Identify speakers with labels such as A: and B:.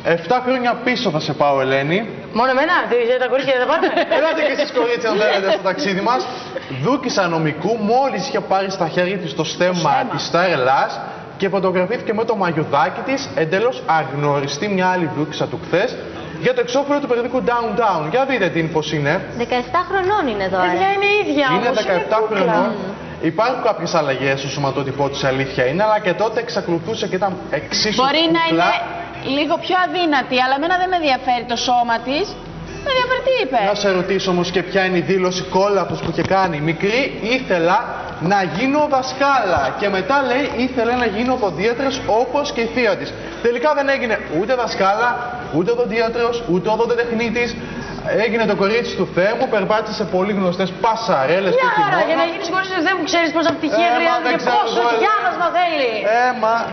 A: 7 χρόνια πίσω θα σε πάω, Ελένη.
B: Μόνο εμένα, τα κορίτσια δεν τα πάρετε.
A: Ελάτε και εσείς κορίτσια αν θέλετε στο ταξίδι μας. Δούκισσα νομικού μόλις είχε πάρει στα χέρια της το στέμμα της Star Ελλάς και φωτογραφήθηκε με το μαγιουδάκι της, εντελώς αγνωριστή μια άλλη δούκισσα του χθες, για το εξώφυλλο του περιοδικού Downtown. Για δείτε την πώς είναι.
C: 17 χρονών είναι τώρα.
B: Παιδιά είναι ίδια
A: Είναι
B: όμως,
A: 17 χρονών. Υπάρχουν κάποιες αλλαγές στο σωματότυπό της, αλήθεια είναι, αλλά και τότε εξακολουθούσε και ήταν εξίσου
D: Μπορεί να
A: κουκλά.
D: είναι λίγο πιο αδύνατη, αλλά εμένα δεν με ενδιαφέρει το σώμα της. Με ενδιαφέρει τι είπε.
A: Να σε ρωτήσω όμως και ποια είναι η δήλωση κόλαπος που είχε κάνει. Μικρή ήθελα να γίνω δασκάλα και μετά λέει ήθελε να γίνω οδοντίατρος όπως και η θεία της. Τελικά δεν έγινε ούτε δασκάλα, ούτε οδοντίατρος, ούτε οδοντοτεχνίτης. Έγινε το κορίτσι του Θέμου, περπάτησε σε πολύ γνωστές πασαρέλες του χειμώνα.
B: Για να γίνεις κορίτσι του Θέμου ξέρεις πόσα πτυχία χρειάζεται και πόσο διάβασμα θέλει.